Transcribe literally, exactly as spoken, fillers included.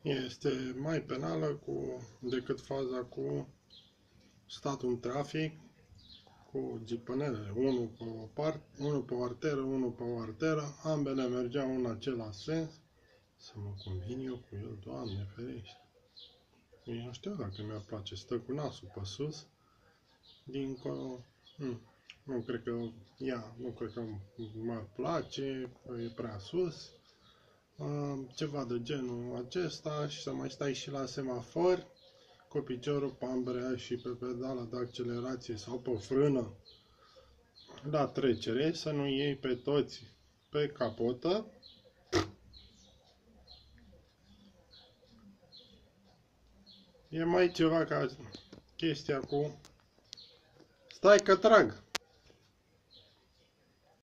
este mai penală cu, decât faza cu statul în trafic, cu gipanele, unul pe o parte, unul pe o arteră, unul pe o arteră, ambele mergeau în același sens. Să mă convin eu cu el, Doamne ferește. Eu nu știu dacă mi-ar place, stă cu nasul pe sus, dincolo, nu, nu cred că, ia, nu cred că m-ar place, e prea sus, ceva de genul acesta și să mai stai și la semafor, cu piciorul pe ambele și pe pedala de accelerație sau pe frână la trecere, să nu iei pe toți pe capotă. E mai ceva ca chestia cu... Stai că trag!